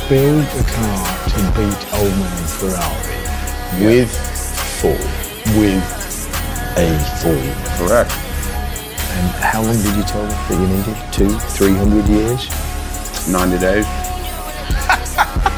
build a car to beat old man Ferrari with a Ford. Correct. And how long did you tell them that you needed? 200-300 years? 90 days.